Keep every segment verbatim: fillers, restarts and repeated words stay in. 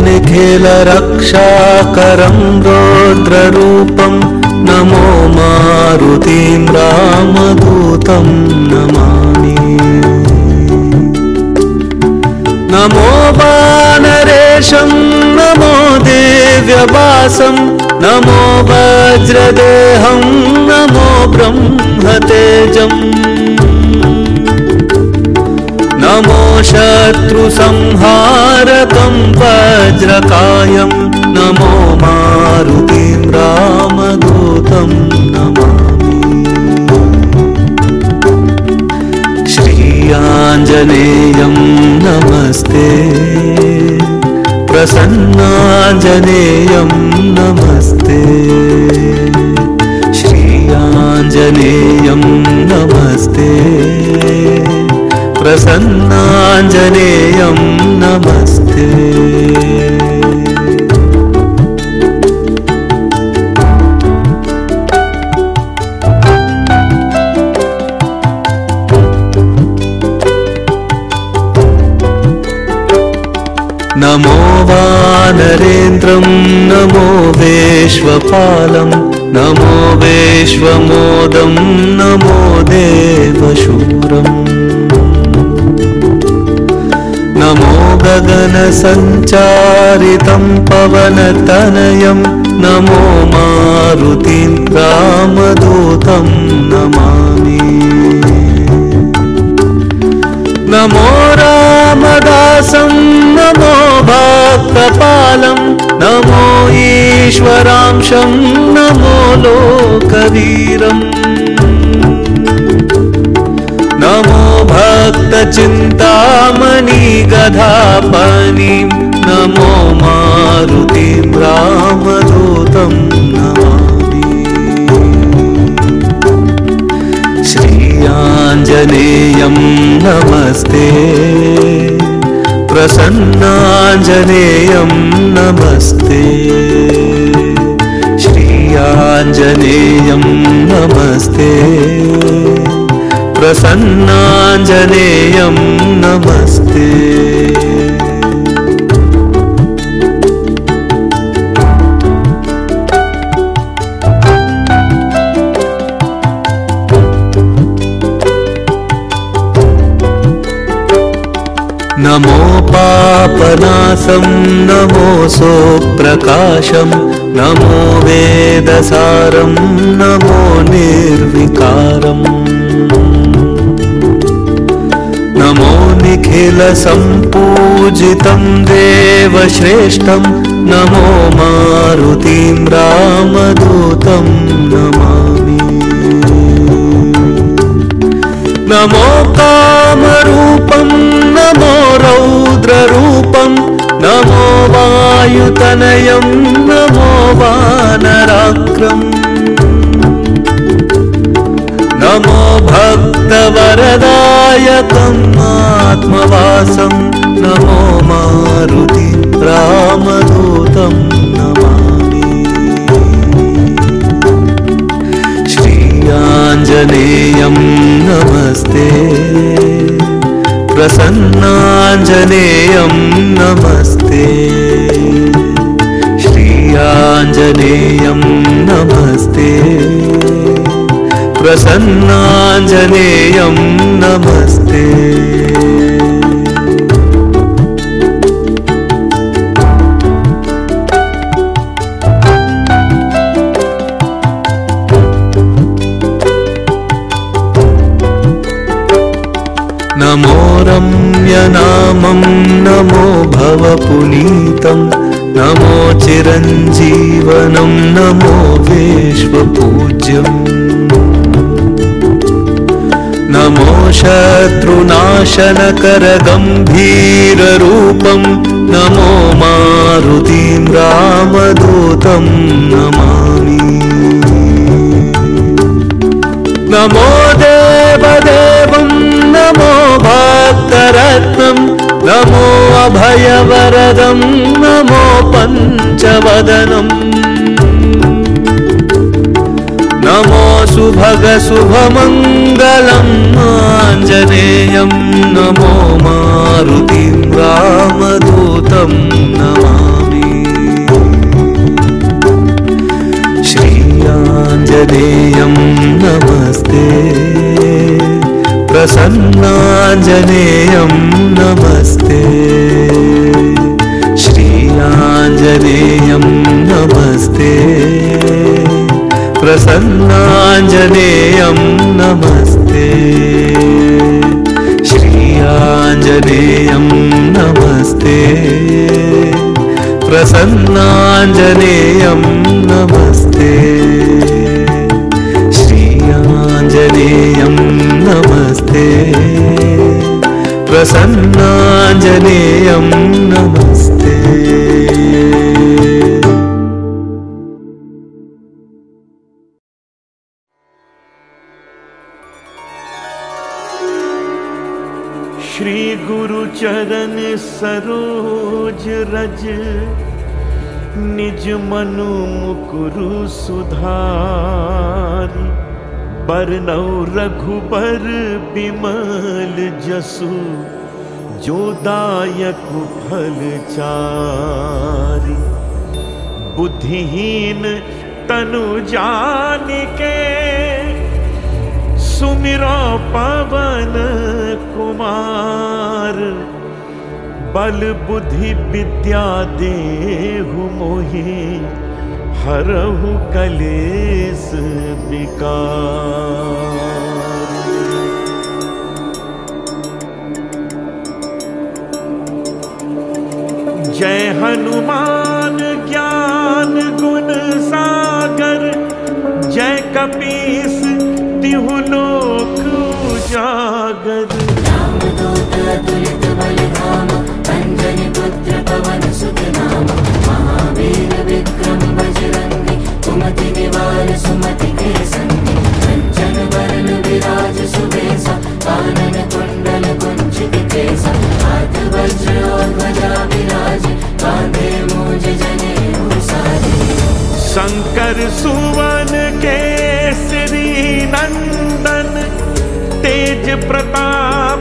निखिलरक्षाकरं रौद्ररूपं नमो मारुतिं रामदूतं नमामि। नमो वानरेशं नमो दिव्यवासं नमो वज्रदेहं नमो ब्रह्मतेजम् नमो शत्रुसंहारकं वज्रकायं नमो मारुतिं रामदूतं नमामि। श्रीयाञ्जनेयं नमस्ते प्रसन्नाञ्जनेयं नमस्ते श्रीयाञ्जनेयं नमस्ते प्रसन्नाञ्जनेयं नमस्ते। नमो वानरेन्द्रं नमो विश्वपालं नमो विश्वमोदं नमो देवशूरम् नमो गगनसञ्चारितं पवनतनयं नमो मारुतिं रामदूतं नमामि। नमो रामदासं नमो भक्तपालं नमो ईश्वरांशं नमो लोकवीरम् नमो भक्तचिन्तामणि गधापनिं नमो मारुतिं रामदूतं नमामि। श्रीयाञ्जनेयं नमस्ते प्रसन्नाञ्जनेयं नमस्ते श्रीयाञ्जनेयं नमस्ते प्रसन्नाञ्जनेयं नमस्ते। नमो पापनाशं नमो सोप्रकाशं नमो वेदसारं नमो निर्विकारम् नमो निखिलसम्पूजितं देवश्रेष्ठं नमो मारुतिं रामदूतं नमामि। नमो कामरूपं नमो रौद्ररूपं नमो वायुतनयं नमो वानराक्रम् नमो भक्तवरदायकम् आत्मवासं नमो मारुतिं रामदूतं नमामि। श्रीयाञ्जनेयं नमस्ते प्रसन्नाञ्जनेयं नमस्ते श्रीयाञ्जनेयं नमस्ते प्रसन्नाञ्जनेयं नमस्ते। नमो रम्यनामं नमो भवपुनीतं नमो चिरञ्जीवनं नमो विश्वपूज्यम् नमो शत्रुनाशनकरगम्भीररूपं नमो मारुतिं रामदूतं नमामि। नमो देवदेवं नमो भक्तरत्नं नमो अभयवरदं नमो पञ्चवदनम् नमो शुभगशुभमङ्गलम् आञ्जनेयं नमो मारुतिं रामदूतं नमामि। प्रसन्नाञ्जनेयं नमस्ते श्रीयाञ्जनेयं नमस्ते प्रसन्नाञ्जनेयं नमस्ते श्रीयाञ्जनेयं नमस्ते प्रसन्नाञ्जनेयं नमस्ते श्रीयाञ्जनेयं नमस्ते प्रसन्नाञ्जनेयं नमस्ते। श्री गुरु चरण सरोज रज निज मनु मुकुरु सुधारि बरनौ रघुबर बिमल जसु जो दायक फल चारि बुद्धिहीन तनु जानिके सुमिरो पवन कुमार बल बुद्धि विद्या देहु मोहि हरहु कलेस विकार। जय हनुमान ज्ञान गुण सागर जय कपीस तिहु लोक उजागर। रामदूत अतुलित बलधाम अंजनी पुत्र पवन सुत नाम महावीर विक्रम बजरंगी कुमति निवार सुमति के संगी कंचन वरण विराज सुबेसा कानन कुंडल कुंचित केसा हाथ वज्र और ध्वजा विराजे कांधे मूंज जनेऊ साजे। शंकर सुवन केसरी नंदन तेज प्रताप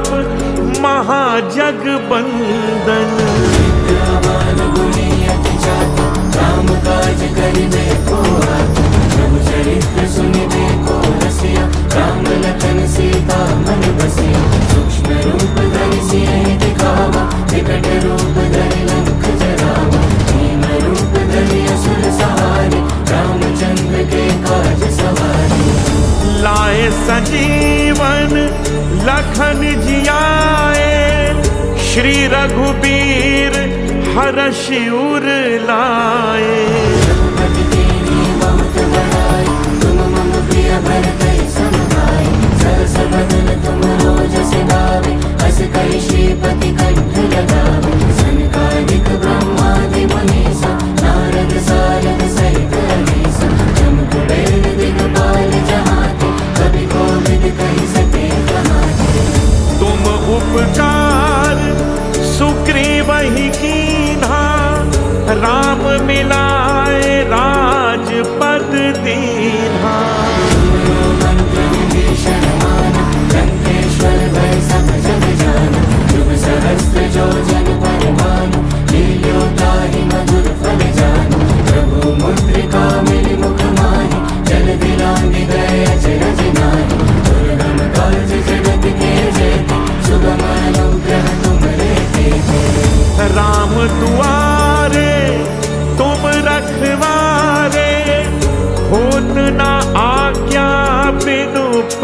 महाजगबंदन। विद्यावान गुणी अति चातु राम काज करिबे को आतु प्रभु चरित्र सुनिबे को रसिया राम लखन सीता मन बसिया। सूक्ष्म रूप धरि सियहि दिखावा विकट रूप धरि लंक जरावा भीम रूप धरि असुर सहारे रामचंद्र के काज सवारे। लाए संजीवन लखन जियाए श्री रघुबीर हरषि उर लाए। रघुपति कीन्ही बहुत बड़ाई तुम मम प्रिय भरतहि समभाई सरस बदन तुम रोजस गावे अस कहि श्रीपति कंठ लगावे। सनकादिक ब्रह्मादि मुनीसा नारद सारद सहित अहीसा जम कुबेर दिगपाल जहाते कवि कोविद कहि सके कहाते। तुम उपकार सुग्रीवहि कीन्हा राम मिलाए राजपद दीन्हा। मंत्र विभीषण माना लंकेश्वर भय सब जग जाना शुभ सहस्त्र जो जन पर भानु लील्यो ताहि मधुर फल जानु। प्रभु मुद्रिका मिलि मुख माहि जल्दी लांघि गए अचरज नाहि दुर्गम काज जगत के जेते सुगम अनुग्रह तुमरे तेते। राम दुआरे तुम रखवारे होत न आज्ञा बिनु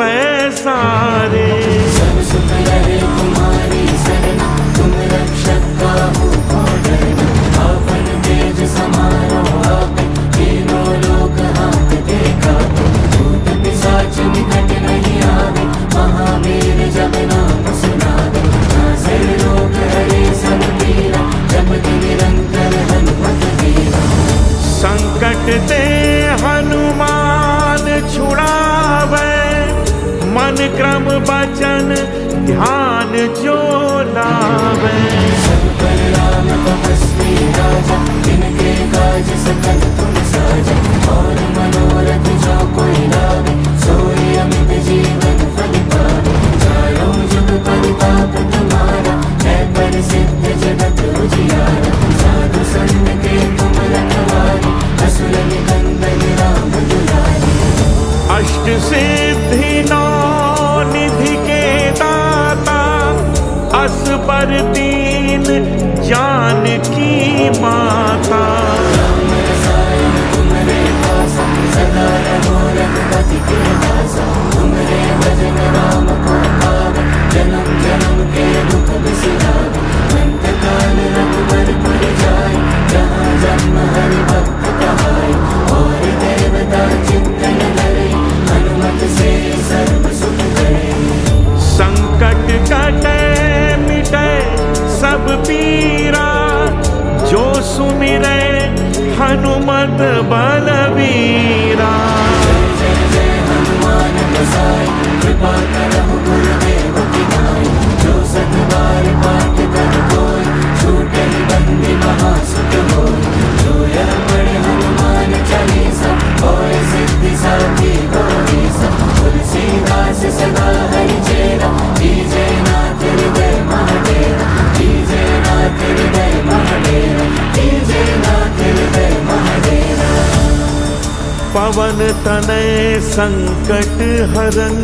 पैसारे। सब सुख लहे तुम्हारी सरना तुम रक्षक काहू को डरना आपन तेज समारो आपे तीनों लोक हांकते कापे। भूत पिशाच निकट नहीं आवे महावीर जब नाम सुनावे। नासे रोग हरे सब पीरा जपति निरंतर हनुमत वीरा। संकट ते हनुमान छुड़ावे मन क्रम बचन ध्यान जो लावे। सब पर राम तपस्वी राजा जिनके काज सकल तुम साजा और मनोरथ जो कोई लावे सोई अमित जीवन फल पावे। चारों जुग परिताप तुम्हारा है प्रसिद्ध जगत उजियारा। साधु संत के तुम रखवारे असुर निकंदन राम दुलारे। अष्ट सिद्धि नौ निधि के दाता बस पर दीन जानकी माता। राम रसायन तुमरे पासा, सदा रहो रघुपति के दासा। तुमरे भजन राम को पावै, जन्म जन्म के दुख बिसरावै। अंत काल रघुबरपुर जाय, जहाँ जन्म हरि भक्त कहाय। और देवता चित्तन धरे, हनुमत से सर्व सुख करे। संकट कटे मिटे सब पीरा, जो सुमिरे हनुमत बलवीरा। जय जय जय हनुमान गोसाई, कृपा करहु गुरुदेव की नाई। जो सत बार पाठ कर कोई, छूटे बंदी महासुख होय। जो यह पढ़े हनुमान चालीसा, होय सिद्धि साखी गौरीसा। तुलसीदास सदा हरि चेरा, कीजे नाथ हृदय महाडेरा। कीजे नाथ हृदय महाडेरा, कीजे नाथ हृदय महाडेरा। पवन तनय संकट हरन,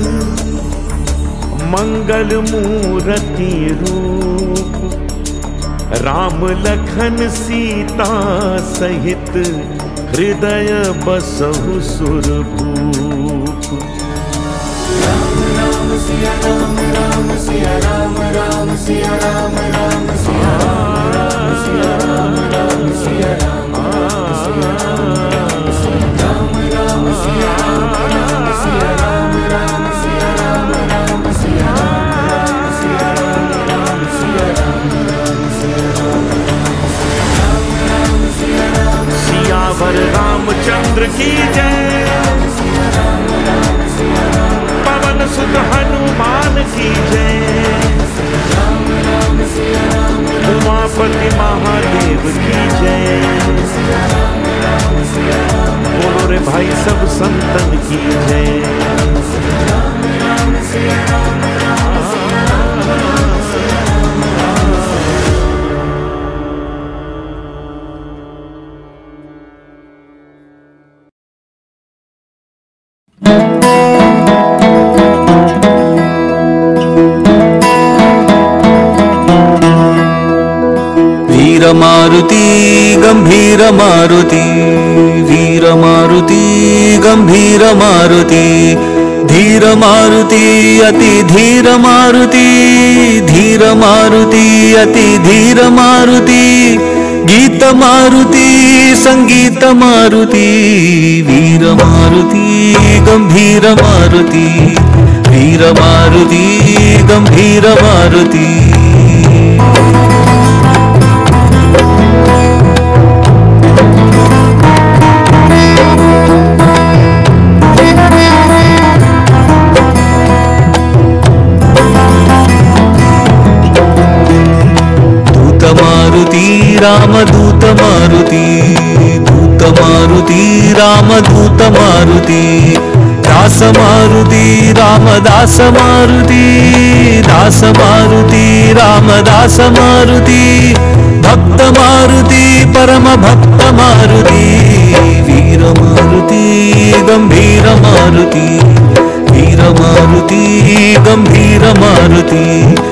मंगल मूर्ति रूप। राम लखन सीता सहित, हृदय बसहु सुरभूप। राम राम सिया राम राम सिया राम राम सिया राम राम सिया राम राम सिया राम राम सिया राम राम सिया राम राम सिया राम राम सिया राम राम सिया राम राम सिया राम सिया राम राम सिया राम राम सिया राम सिया राम। सियावर रामचंद्र की जय, पवन सुत हनुमान की जय। उमापति महादेव की जय। बोलो रे भाई सब संतन की जय। वीर मारुति गंभीर मारुति, वीर मारुति गंभीर मारुति। धीर मारुति अति धीर मारुति, धीर मारुति अति धीर मारुति। गीत मारुति संगीत मारुति, वीर मारुति गंभीर मारुति, वीर मारुति गंभीर मारुति। रामदूत मारुति, दूत मारुति रामदूत मारुति। दास मारुति रामदास मारुति, दास मारुति रामदास मारुति। भक्त मारुति परम भक्त मारुति, वीर मारुति गंभीर मारुति, वीर मारुति गंभीर मारुति।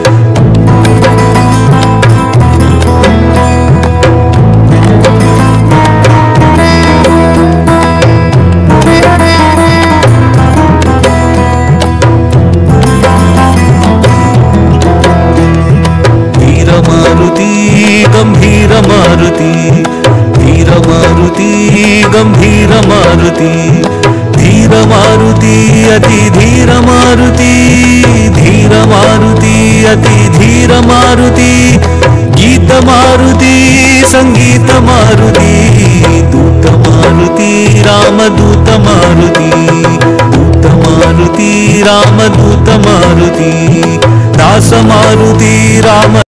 गंभीर मारुति, वीर मारुति गंभीर मारुति। धीर मारुति अति धीर मारुति, धीर मारुति अति धीर मारुति। गीत मारुति संगीत मारुति, दूत मारुति रामदूत मारुति, दूत मारुति रामदूत मारुति। दास मारुति राम